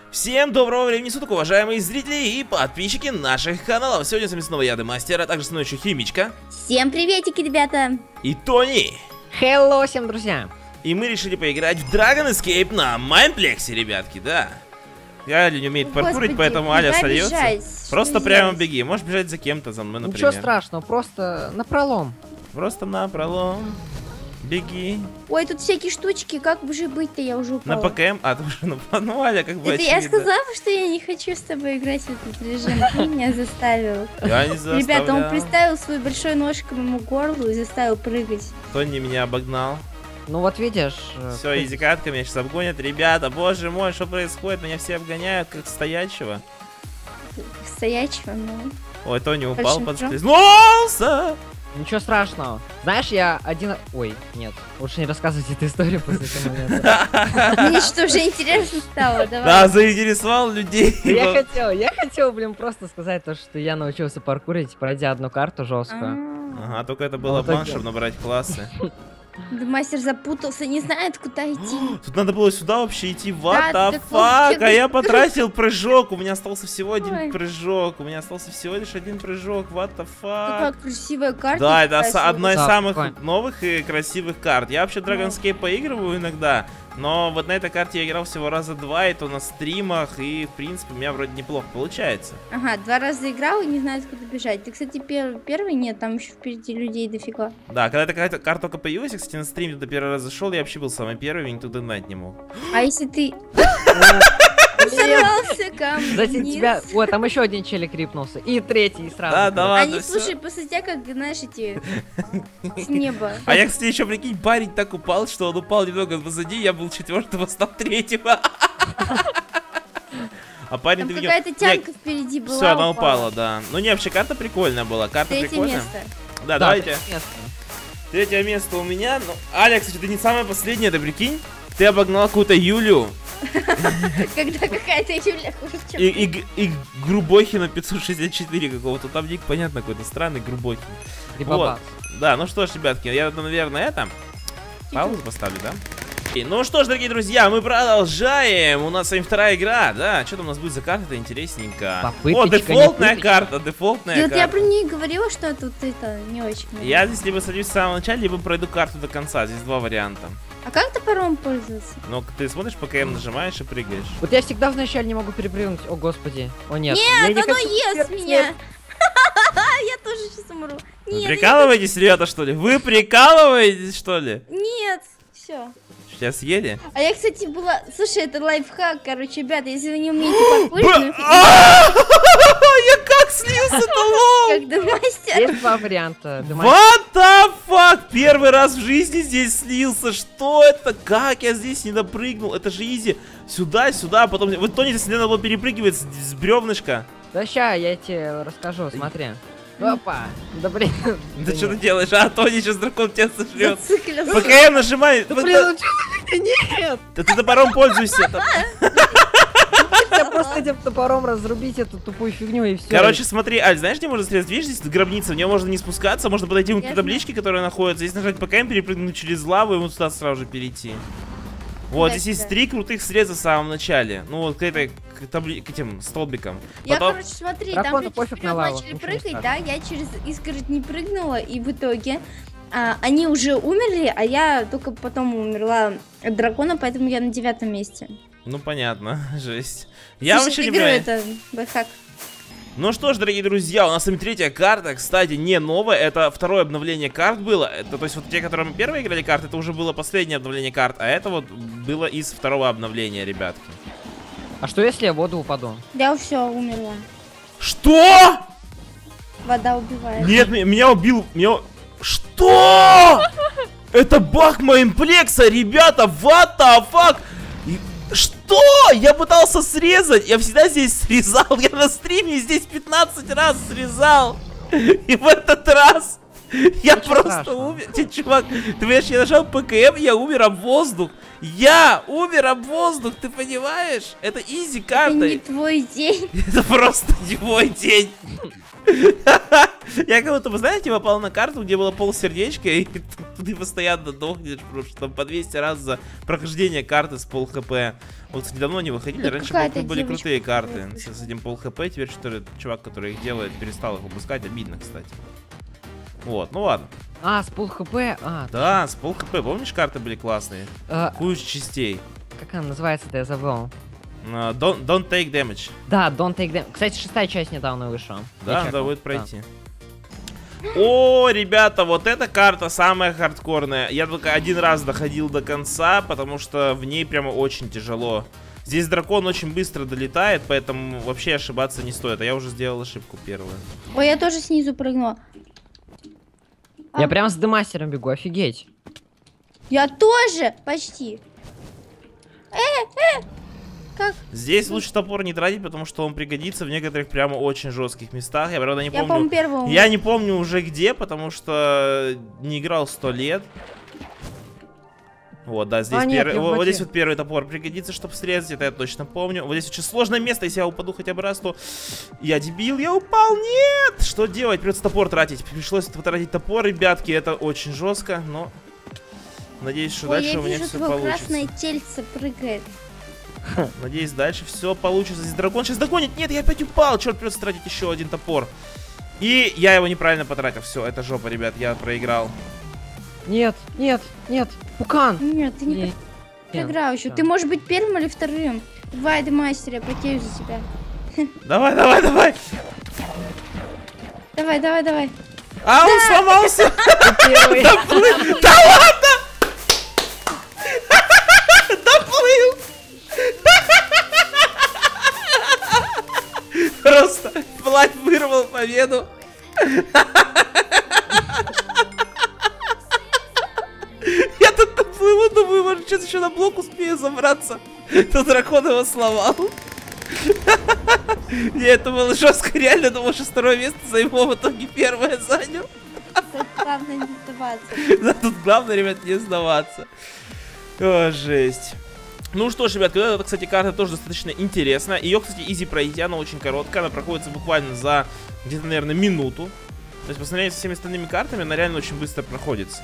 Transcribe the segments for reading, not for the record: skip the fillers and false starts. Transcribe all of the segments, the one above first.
Всем доброго времени суток, уважаемые зрители и подписчики наших каналов. Сегодня с вами снова я, Демастер, а также со мной еще Химичка. Всем приветики, ребята. И Тони. Hello всем, друзья. И мы решили поиграть в Dragon Escape на Майнплексе, ребятки, да. Аля не умеет паркурить, поэтому Аля сольется. Просто прямо беги, можешь бежать за кем-то, за мной, например. Ничего страшного, просто напролом. Просто напролом. Беги. Ой, тут всякие штучки, как бы же быть-то, я уже упала. На ПКМ, а ты уже ну Аля как бы это очевидно. я сказала, что я не хочу с тобой играть в этот режим, ты меня заставил. Я не заставлял. Ребята, он приставил свой большой нож к моему горлу и заставил прыгать. Тони меня обогнал. Ну вот видишь. Все, изи катка, меня сейчас обгонят. Ребята, боже мой, что происходит? Меня все обгоняют, как стоячего. Стоячего, ну. Ой, Тони упал, подскользнулся. Ничего страшного. Знаешь, я один... Ой, нет, лучше не рассказывать эту историю после этого момента. Мне что, уже интересно стало, давай. Да, заинтересовал людей. Я хотел, блин, просто сказать то, что я научился паркурить, пройдя одну карту жесткую. Ага, только это был обман, чтобы набрать классы. Да мастер запутался, не знает, куда идти. Тут надо было сюда вообще идти, what the fuck, а я потратил прыжок, у меня остался всего один прыжок, у меня остался всего лишь один прыжок, what the fuck. Какая красивая карта. Да, это одна из самых прикольно. новых и красивых карт. Я вообще Dragon Escape поигрываю иногда, но вот на этой карте я играл всего раза два, и то на стримах, и в принципе у меня вроде неплохо получается. Ага, 2 раза играл и не знает, куда бежать. Ты, кстати, первый нет, там еще впереди людей дофига. Да, когда эта карта только появилась, я, кстати, на стрим туда первый раз зашел, я вообще был самый первый, и никто догнать не мог. А если ты... Сорвался ко мне. Затем тебя... О, там еще один челик рипнулся. И третий сразу. Да, да ладно, Они, слушай, после тебя, как, знаешь, эти... с неба. А я, кстати, еще, прикинь, парень так упал, что он упал немного позади, я был 4-го, стал 3-го. А парень, ты видел... Какая-то тянка впереди была. Все, она упала, да. Ну не, вообще карта прикольная была, карта прикольная. место. Да, давайте. Третье место у меня. Ну, Аля, кстати, ты не самое последнее, ты прикинь? Ты обогнала какую-то Юлю. Когда какая-то Юля хуже, чем... И Грубохина 564 какого-то. Там ник, понятно, какой-то странный Грубохин. Вот. Да, ну что ж, ребятки, я, наверное, паузу поставлю, да? Ну что ж, дорогие друзья, мы продолжаем. У нас с вами вторая игра, да? Что там у нас будет за карта-то интересненько? О, дефолтная карта, дефолтная карта. Я про нее говорила, что тут это не очень. Я здесь либо садюсь в самом начале, либо пройду карту до конца. Здесь два варианта. А как топором пользоваться? Ну, ты смотришь, ПКМ нажимаешь и прыгаешь. Вот я всегда вначале не могу перепрыгнуть. О, господи. О, нет. Нет, оно ест меня. Я тоже сейчас умру. Вы прикалываетесь, ребята, что ли? Вы прикалываетесь, что ли? Нет, все. Сейчас съели? А я, кстати, была... Слушай, это лайфхак, короче, ребята, если вы не умеете паркурить... Я как слился-то, лол! Когда мастер... Есть два варианта. What the fuck? Первый раз в жизни здесь слился. Что это? Как я здесь не допрыгнул? Это же изи. Сюда, сюда, потом... Вот Тони здесь надо было перепрыгивать с бревнышка. Да ща, я тебе расскажу, смотри. Опа, да блин. Да что ты делаешь? А, Тони сейчас дракон тебя сожрет. Зациклился. ПКМ нажимай. Да блин, ну что? Нет! Да ты топором пользуйся. Я просто этим топором разрубить эту тупую фигню и все. Короче, смотри, Аль, знаешь, где можно срезать? Видишь, здесь гробница, в нее можно не спускаться, можно подойти к табличке, которая находится. Здесь нажать ПКМ, перепрыгнуть через лаву и вот сюда сразу же перейти. Вот, здесь есть 3 крутых среза в самом начале. Ну вот к этим столбикам. Я, короче, смотри, там люди пофиг вперед на лаву, начали прыгать, да, я через изгородь не прыгнула, и в итоге они уже умерли, а я только потом умерла от дракона, поэтому я на 9-м месте. Ну понятно, жесть. Я вообще играю, это лайфхак. Ну что ж, дорогие друзья, у нас с вами третья карта, кстати, не новая, это второе обновление карт было. Это, то есть вот те, которые мы первые играли карты, это уже было последнее обновление карт, а это вот было из второго обновления, ребятки. А что если я в воду упаду? Я все, умерла. Что? Вода убивает. Нет, меня убил, Что? Это баг Майнплекса, ребята, what the fuck? Что? Я пытался срезать, я всегда здесь срезал, я на стриме здесь 15 раз срезал. И в этот раз я просто умер. Чувак, ты понимаешь, я нажал ПКМ, я умер об воздух. Я умер об воздух, ты понимаешь? Это изи карта. Это не твой день. Это просто не мой день. Я как будто, вы знаете, попал на карту, где было полсердечка, и что ты постоянно дохнешь, потому что там по 200 раз за прохождение карты с пол хп. Вот, кстати, давно не выходили, Да раньше какая-то были девочка крутые карты вышла. с этим пол хп, теперь что-то чувак, который их делает, перестал их выпускать, обидно, кстати. Вот, ну ладно. А, с пол хп. А, Да, с пол хп, помнишь, карты были классные? Куча частей. как она называется-то, я забыл. Don't take damage. Да, Don't Take Them. Кстати, 6-я часть недавно вышла. Да, Я надо чекал, будет да. пройти. О, ребята, вот эта карта самая хардкорная. Я только один раз доходил до конца, потому что в ней прямо очень тяжело. Здесь дракон очень быстро долетает, поэтому вообще ошибаться не стоит. А я уже сделал ошибку первую. Ой, я тоже снизу прыгнула. Я прям с демастером бегу, офигеть. Я тоже почти. Как? Здесь лучше топор не тратить, потому что он пригодится в некоторых прямо очень жестких местах. Я, правда, не Я, помню. по-моему, первого. Я не помню уже где, потому что не играл 100 лет. Вот, да, здесь нет, первый, я в вот воде. здесь вот первый топор пригодится, чтобы срезать, это я точно помню. Вот здесь очень сложное место, если я упаду хотя бы раз, то я дебил, я упал, нет! Что делать? Придется топор тратить. Пришлось потратить топор, ребятки, это очень жестко, но надеюсь, что Ой, дальше я у меня вижу, все твое получится. красное тельце прыгает. Надеюсь, дальше все получится. Здесь дракон сейчас догонит. Нет, я опять упал. Черт, придется тратить еще один топор. И я его неправильно потратил. Все, это жопа, ребят, я проиграл. Нет, нет, нет, Пукан. Нет, ты не проиграл еще. всё. Ты можешь быть первым или вторым. Давай, ты мастер, я потею за тебя. Давай, давай, давай. Давай, давай, давай. А, он сломался. Первый. Да ладно! Доплыл! Просто Влад вырвал победу. Я тут доплыву, думаю, может, сейчас еще на блок успею забраться. То дракон его сломал. Не, это было жестко, реально думал, что второе место займу, в итоге первое занял. Тут главное не сдаваться. Да, тут главное, ребят, не сдаваться. О, жесть. Ну что ж, ребят, эта, кстати, карта тоже достаточно интересная. Ее, кстати, изи пройти, она очень короткая. Она проходится буквально за где-то, наверное, минуту. То есть, по сравнению со всеми остальными картами, она реально очень быстро проходится.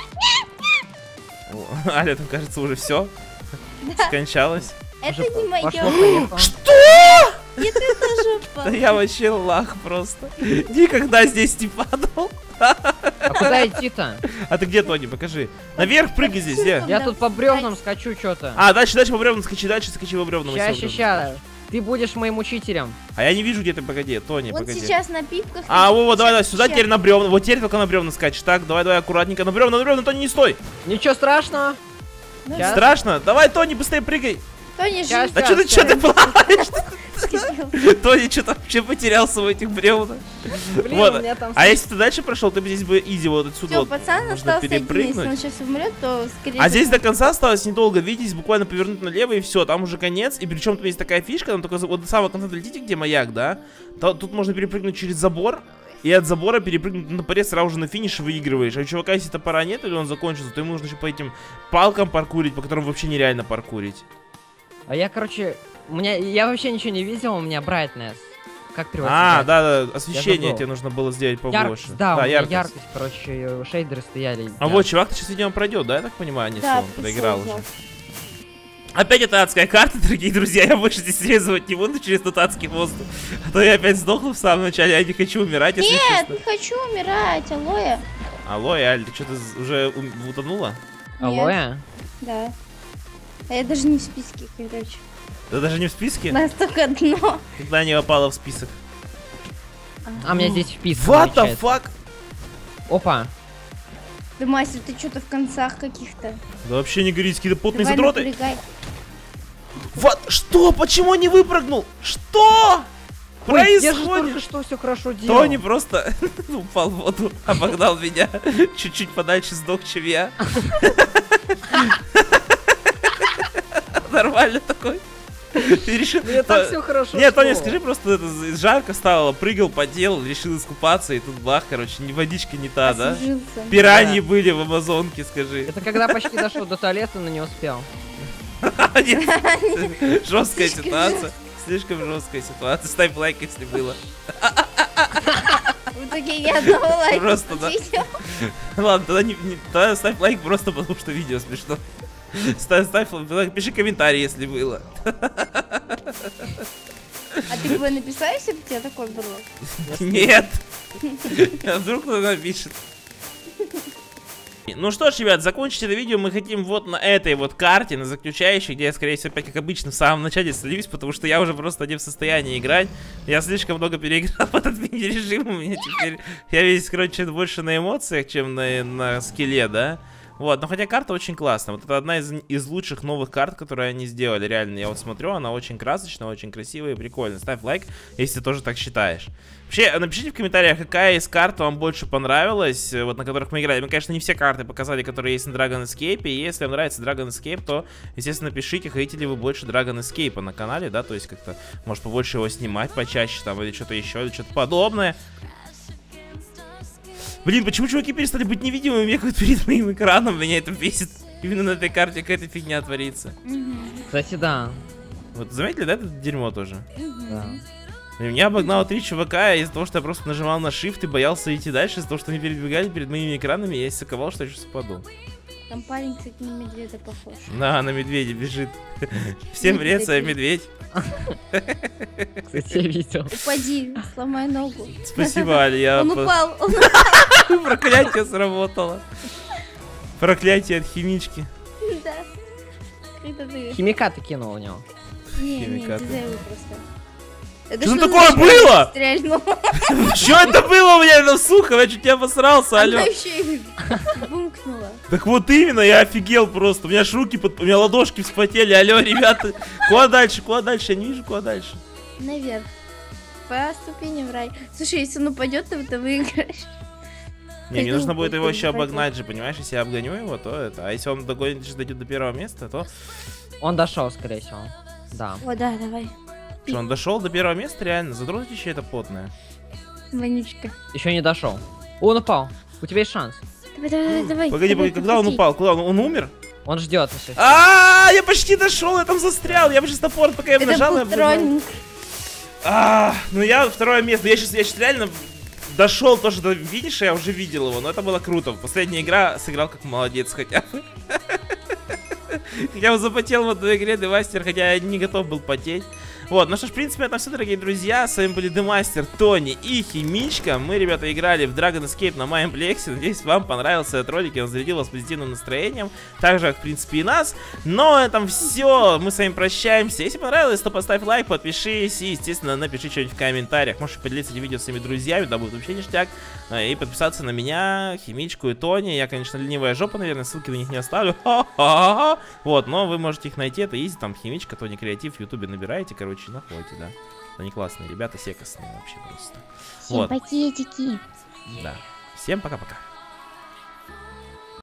О, Аля, там, кажется, уже все. Скончалась. Это не Пошло, мое. поехало. Что? Нет, это жопа. Да я вообще лах просто. Никогда здесь не падал. А куда идти-то? А ты где, Тони? Покажи. Наверх прыгай здесь, где? Я тут по бревнам скачу что-то. А, дальше по бревнам скачи, дальше скачи по бревнам. Ща, если ща, бревна. ща. Ты будешь моим учителем. А я не вижу, где ты, погоди, Тони, Вот погоди. сейчас на пипках. А, вот, давай, давай, сюда Ща. теперь на бревна. Вот теперь только на бревна скачешь. Так, давай, давай, аккуратненько. На бревна, Тони, не стой. Ничего страшного. Ну, Щас. Страшно? Давай, Тони, быстрее прыгай. Тони, Щас, жизнь Да щас. что ты плаваешь? скипел. Тони что-то вообще потерялся в этих бревнах. Блин, Вот. у меня там... А если ты дальше прошел, ты бы здесь бы изи вот отсюда Все, вот пацан можно остался один. Если он перепрыгнуть. сейчас умрет, то скорее А здесь всего- до конца осталось недолго, видите, буквально повернуть налево и все, там уже конец. И причем тут есть такая фишка, там только вот до самого конца долетите, где маяк, да? Тут можно перепрыгнуть через забор. И от забора перепрыгнуть на топоре сразу же на финиш выигрываешь. А у чувака, если топора нет или он закончился, то ему нужно еще по этим палкам паркурить, по которым вообще нереально паркурить. А я, короче... Я вообще ничего не видел, у меня brightness. Как переводится? А, brightness? да, освещение забыл. тебе нужно было сделать побольше. Яркость, да, у меня яркость. яркость, короче, шейдеры стояли. А вот чувак-то сейчас, видимо, пройдет, да, я так понимаю, не Да, он проиграл пошел, уже. Опять это адская карта, дорогие друзья, я больше здесь срезывать не буду через тот адский воздух. А то я опять сдохну в самом начале, я не хочу умирать, если Нет, честно. не хочу умирать, алоэ. Алло, Аль, ты что-то уже утонула? Алоэ? Да. А я даже не в списке, короче. Ты даже не в списке? Настолько дно. Когда не попала в список? А, меня здесь вписан. What the получается. fuck? Опа. Да, мастер, ты что-то в концах каких-то. Да вообще не говорите, какие-то потные Давай задроты. напрягай. Вот, что? Почему не выпрыгнул? Что? Ой, я же Происходит? только что все хорошо делал. Тони просто упал в воду, обогнал меня. Чуть-чуть подальше сдох, чем я. Нормально такой. Ты решил... Мне так все хорошо Нет, шло. Тони, скажи просто, это жарко стало, прыгал, поделал, решил искупаться, и тут бах, короче, водичка не та, да? Освежился. Пираньи были в Амазонке, скажи. Это когда почти дошел до туалета, но не успел. Нет, жесткая ситуация. Слишком жесткая ситуация. Ставь лайк, если было. В итоге Окей, ни одного лайка. Просто, да. Ладно, тогда ставь лайк просто потому, что видео смешно. Ставь лайк, пиши комментарий, если было. А ты бы написал, если бы у тебя такое было? Нет. А вдруг кто-то напишет. Ну что ж, ребят, закончить это видео мы хотим вот на этой вот карте, на заключающей, где я, скорее всего, опять как обычно в самом начале сольюсь, потому что я уже просто не в состоянии играть. Я слишком много переиграл в этот мини-режим, у меня теперь... Я весь, короче, больше на эмоциях, чем на скилле, да? Вот, но хотя карта очень классная. Вот это одна из лучших новых карт, которые они сделали, реально. Я вот смотрю, она очень красочная, очень красивая и прикольная. Ставь лайк, если ты тоже так считаешь. Вообще, напишите в комментариях, какая из карт вам больше понравилась, вот на которых мы играли. Мы, конечно, не все карты показали, которые есть на Dragon Escape. И если вам нравится Dragon Escape, то, естественно, пишите, хотите ли вы больше Dragon Escape на канале, да, то есть как-то, может, побольше его снимать почаще там, или что-то еще, или что-то подобное. Блин, почему чуваки перестали быть невидимыми, бегают перед моим экраном, меня это бесит. Именно на этой карте какая-то фигня творится. Кстати, да. Вот заметили, да, это дерьмо тоже? Да. И меня обогнало 3 чувака из-за того, что я просто нажимал на shift и боялся идти дальше, из-за того, что они перебегали перед моими экранами, я истосковал, что я сейчас упаду. Там парень, кстати, на медведя похож. Да, на медведя бежит. Всем привет, я медведь. Кстати, я видел. Упади, сломай ногу. Спасибо, Аля. Он упал, он Проклятие сработало. Проклятие от химички. Да. Это ты. Химикаты кинул в него. Не, Химикаты. дизайн просто. Это Что за такое человек было? стрельнул? Что это было у меня на сухо? Я чуть не обосрался, алё. Она еще и бумкнула. Так вот именно, я офигел просто. У меня аж руки, у меня ладошки вспотели. Алло, ребята. Куда дальше? Куда дальше? Я не вижу, куда дальше. Наверх. По ступеням в рай. Слушай, если он упадет, то ты выиграешь. Не, мне Пойду, нужно будет его пойду, еще пойду. обогнать же, понимаешь? Если я обгоню его, то это. А если он дойдет до первого места, то... Он дошел, скорее всего. Да. О, да, давай. Что, он дошел до первого места, реально? Задротище это потное. Вонючка. Еще не дошел. Он упал. У тебя есть шанс. Давай. Погоди, давай, когда он подходи. упал? Куда он умер? Он ждет еще. Я почти дошел, я там застрял. Я бы сейчас топор, пока я нажал, я Это бы... был троллинг. Ну я второе место. Я сейчас реально дошел то, что до финиша, я уже видел его, но это было круто. Последняя игра сыграл как молодец хотя бы. Я запотел в одной игре Демастер, хотя я не готов был потеть. Вот, ну что ж, в принципе, это все, дорогие друзья. С вами были Демастер, Тони и Химичка. Мы, ребята, играли в Dragon Escape на Майнплексе. Надеюсь, вам понравился этот ролик, и он зарядил вас позитивным настроением. Так же, как, в принципе, и нас. Но на этом все. Мы с вами прощаемся. Если понравилось, то поставь лайк, подпишись и, естественно, напиши что-нибудь в комментариях. Можешь поделиться этим видео с своими друзьями, да будет вообще ништяк. И подписаться на меня, Химичку и Тони. Я, конечно, ленивая жопа, наверное, ссылки на них не оставлю. Вот, но вы можете их найти. Это изи, там, Химичка, Тони Креатив, в Ютубе набираете, короче, находите, да. Они классные ребята, секостные вообще просто. Всем пакетики. Да. Всем пока-пока.